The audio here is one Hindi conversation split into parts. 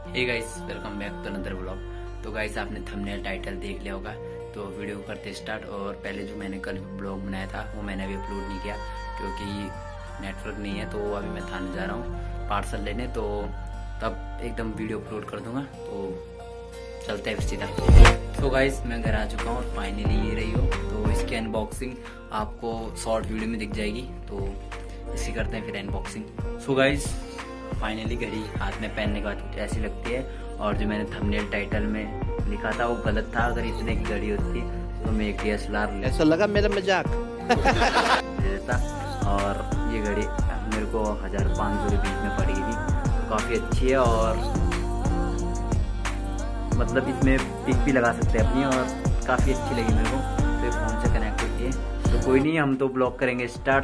Hey guys, welcome back to another vlog. तो गाइस, आपने थंबनेल टाइटल देख लिया होगा, तो वीडियो करते स्टार्ट। और पहले जो मैंने कल ब्लॉग बनाया था वो मैंने अभी अपलोड नहीं किया क्योंकि नेटवर्क नहीं है। तो अभी मैं थाने जा रहा हूँ पार्सल लेने, तो तब एकदम वीडियो अपलोड कर दूंगा। तो चलते हैं सीधा। तो गाइस, मैं घर आ चुका हूँ और फाइनली ये रही हो। तो इसकी अनबॉक्सिंग आपको शॉर्ट वीडियो में दिख जाएगी, तो इसी करते हैं फिर अनबॉक्सिंग। सो गाइस, फाइनली घड़ी हाथ में पहनने के बाद कुछ ऐसी लगती है। और जो मैंने थंबनेल टाइटल में लिखा था वो गलत था। अगर इतने की घड़ी होती तो मैं एक DSLR ऐसा लगा मेरा मजाक ले लेता। और ये घड़ी मेरे को 1500 के बीच में पड़ी थी, तो काफ़ी अच्छी है। और मतलब इसमें पिक भी लगा सकते हैं अपनी, और काफ़ी अच्छी लगी मेरे को। तो ये फ़ोन से कनेक्ट होती है। तो कोई नहीं, हम तो ब्लॉग करेंगे स्टार्ट।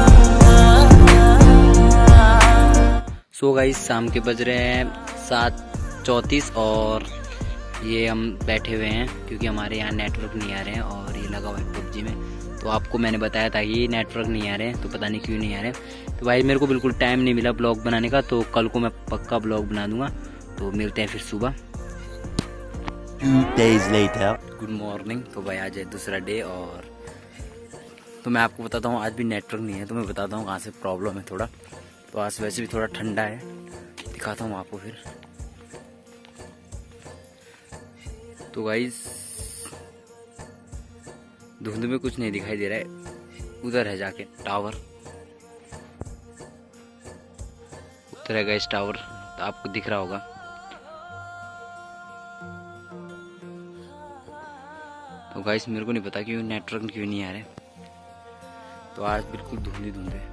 सो गाइस, शाम के बज रहे हैं 7:34 और ये हम बैठे हुए हैं क्योंकि हमारे यहाँ नेटवर्क नहीं आ रहे हैं और ये लगा हुआ है PUBG में। तो आपको मैंने बताया था कि नेटवर्क नहीं आ रहे हैं, तो पता नहीं क्यों नहीं आ रहे हैं। तो भाई मेरे को बिल्कुल टाइम नहीं मिला ब्लॉग बनाने का, तो कल को मैं पक्का ब्लॉग बना दूंगा। तो मिलते हैं फिर सुबह। 2 days later. Good morning. तो भाई आज है दूसरा डे, और तो मैं आपको बताता हूँ आज भी नेटवर्क नहीं है। तो मैं बताता हूँ कहाँ से प्रॉब्लम है थोड़ा। तो आज वैसे भी थोड़ा ठंडा है, दिखाता हूँ आपको फिर। तो गाइस, धुंध में कुछ नहीं दिखाई दे रहा है। उधर है जाके टावर, उधर है गाइस टावर, तो आपको दिख रहा होगा। तो गाइस, मेरे को नहीं पता क्यों नेटवर्क क्यों नहीं आ रहे। तो आज बिल्कुल धुंधी धुंध है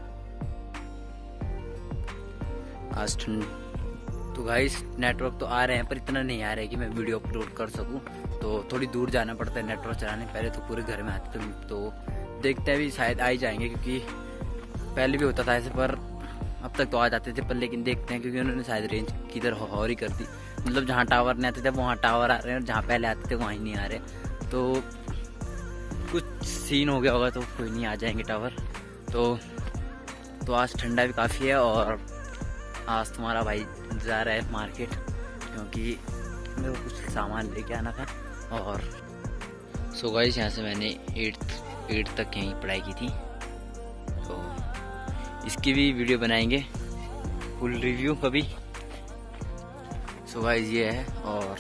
आज ठंड। तो गाइस, नेटवर्क तो आ रहे हैं पर इतना नहीं आ रहा है कि मैं वीडियो अपलोड कर सकूं। तो थोड़ी दूर जाना पड़ता है नेटवर्क चलाने। पहले तो पूरे घर में आते थे, तो देखते हैं भी शायद आ ही जाएंगे, क्योंकि पहले भी होता था ऐसे। पर अब तक तो आ जाते थे, पर लेकिन देखते हैं क्योंकि उन्होंने शायद रेंज किधर और ही कर दी। मतलब जहाँ टावर नहीं आते थे वहाँ टावर आ रहे हैं, और जहाँ पहले आते थे वहाँ ही नहीं आ रहे। तो कुछ सीन हो गया होगा, तो कोई नहीं, आ जाएंगे टावर। तो आज ठंडा भी काफ़ी है। और आज तुम्हारा भाई जा रहा है मार्केट, क्योंकि मेरे को कुछ सामान लेके आना था। और सो गाइस, यहाँ से मैंने 8th तक यहीं पढ़ाई की थी, तो इसकी भी वीडियो बनाएंगे फुल रिव्यू कभी। सो गाइस, ये है, और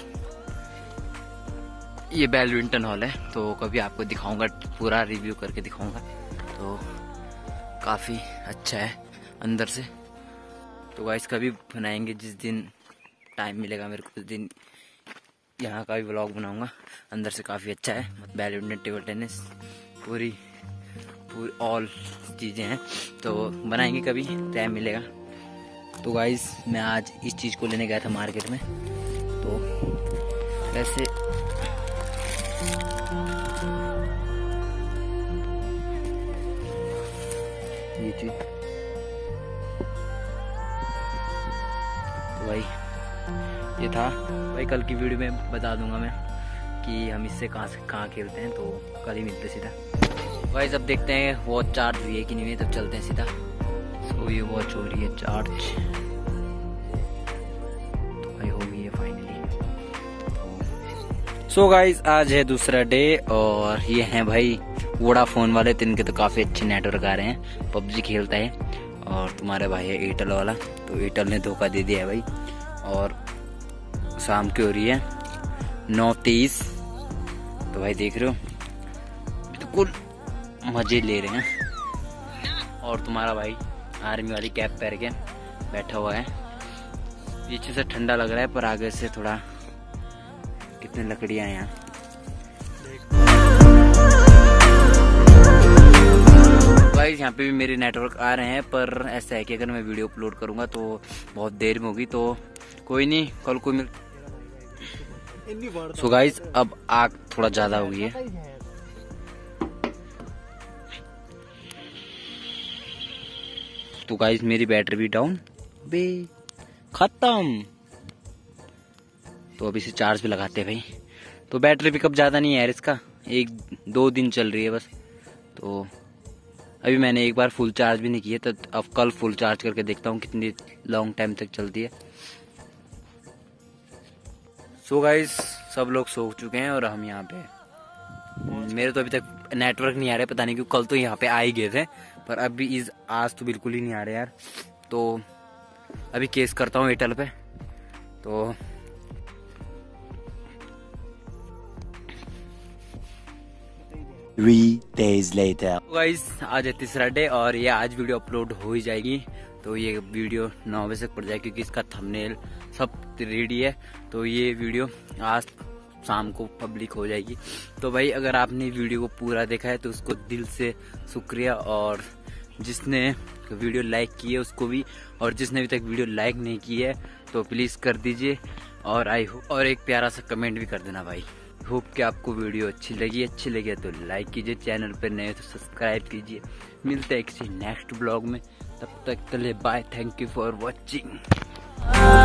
ये बैडमिंटन हॉल है। तो कभी आपको दिखाऊंगा, पूरा रिव्यू करके दिखाऊंगा। तो काफ़ी अच्छा है अंदर से। तो गाइस, कभी बनाएंगे जिस दिन टाइम मिलेगा मेरे को, उस दिन यहाँ का भी व्लॉग बनाऊंगा। अंदर से काफ़ी अच्छा है, बैडमिंटन, टेबल टेनिस, पूरी ऑल चीज़ें हैं। तो बनाएंगे कभी टाइम मिलेगा। तो गाइस, मैं आज इस चीज़ को लेने गया था मार्केट में। तो वैसे ये चीज़, तो भाई ये था भाई। कल की वीडियो में बता दूंगा मैं कि हम इससे कहाँ से कहाँ खेलते हैं। तो कल ही मिलते सीधा। भाई अब देखते हैं वॉच चार्ज हुई है कि नहीं हुई, तब चलते हैं सीधा। सो ये वॉच हो रही है चार्ज, तो भाई हो गई है फाइनली। सो गाइस, आज है दूसरा डे, और ये हैं भाई वोडाफोन वाले। तो इनके तो काफ़ी अच्छे नेटवर्क आ रहे हैं, PUBG खेलता है। और तुम्हारे भाई है एयरटेल वाला, तो एयरटेल ने धोखा दे दिया है भाई। और शाम की हो रही है 9:23। तो भाई देख रहे हो, बिल्कुल मजे ले रहे हैं। और तुम्हारा भाई आर्मी वाली कैप पहन के बैठा हुआ है। पीछे से ठंडा लग रहा है, पर आगे से थोड़ा, कितनी लकड़ियां हैं यहाँ। गाइस, यहाँ पे भी मेरे नेटवर्क आ रहे हैं, पर ऐसा है कि अगर मैं वीडियो अपलोड करूंगा तो बहुत देर में होगी। तो कोई नहीं, कल को मिल। सो गाइस, अब आग थोड़ा ज्यादा हो गई है। तो गाइस, मेरी बैटरी भी डाउन बे खत्म। तो अभी से चार्ज पे लगाते हैं भाई। तो बैटरी पिकअप ज्यादा नहीं है यार इसका, 1-2 दिन चल रही है बस। तो अभी मैंने एक बार फुल चार्ज भी नहीं किया, तो अब कल फुल चार्ज करके देखता हूँ कितनी लॉन्ग टाइम तक चलती है। सो गाइस सब लोग सो चुके हैं और हम यहाँ पे, मेरे तो अभी तक नेटवर्क नहीं आ रहा, पता नहीं क्यों। कल तो यहाँ पे आ ही गए थे पर अभी आज तो बिल्कुल ही नहीं आ रहे यार। तो अभी केस करता हूँ एयरटेल पे। तो 3 days later. गाइस आज है तीसरा डे और ये आज वीडियो अपलोड हो ही जाएगी। तो ये वीडियो 9 बजे तक पड़ जाएगी क्योंकि इसका थंबनेल सब रेडी है। तो ये वीडियो आज शाम को पब्लिक हो जाएगी। तो भाई अगर आपने वीडियो को पूरा देखा है तो उसको दिल से शुक्रिया, और जिसने वीडियो लाइक की है उसको भी, और जिसने अभी तक वीडियो लाइक नहीं की है तो प्लीज़ कर दीजिए। और और एक प्यारा सा कमेंट भी कर देना भाई। होप कि आपको वीडियो अच्छी लगी तो लाइक कीजिए, चैनल पर नए तो सब्सक्राइब कीजिए। मिलते हैं किसी नेक्स्ट ब्लॉग में, तब तक के लिए bye. Thank you for watching.